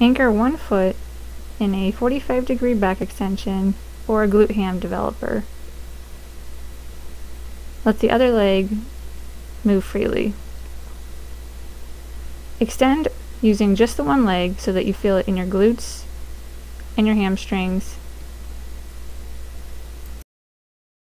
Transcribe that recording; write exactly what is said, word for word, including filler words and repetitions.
Anchor one foot in a forty-five degree back extension or a glute ham developer. Let the other leg move freely. Extend using just the one leg so that you feel it in your glutes and your hamstrings